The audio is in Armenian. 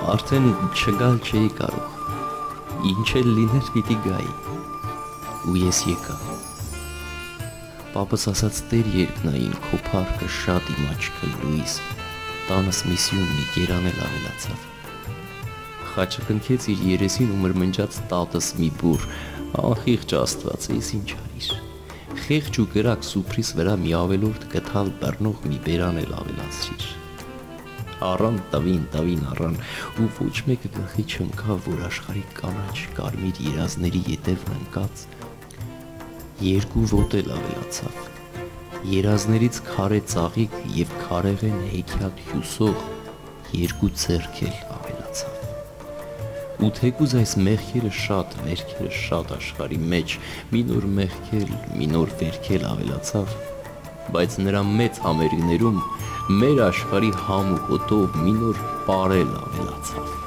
Արդեն չգալ չէի կարող, ինչ էլ լիներ պիտի գայի, ու ես եկա։ Պապս ասաց տեր երկնային, քո փառքը շատ իմ աչքը լույս, տանս մի սյուն մի գերան էլ ավելացավ։ Խաչը կնքեց իր երեսին ու մրմնջաց տատս մի բուր, անխիղճ Աստված, ես ինչ արիր։ Խեղճ ու կրակ սուփրիս վրա մի ավելորդ գտալ բռնող մի բերան էլ ավելացրիր։ Առան տվին առան, ու ոչ մեկը գլխի չընկավ, որ աշխարհի կանաչ կարմիր երազների ետևն ընկած երկու ոտ էլ ավելացավ։ Երազներից քարե ծաղիկ եւ քարեղեն հեքիաթ հյուսող երկու ձեռք էլ ավելացավ։ Ու թեկուզ այս մեղքերը շատ, վերքերը շատ աշխարհի մեջ, մի նոր մեղքել, մի նոր վերքել ավելացավ, բայց նրա մեծ համերգներում մեր աշխարհի համ ու հոտով մի նոր պարել ավելացավ։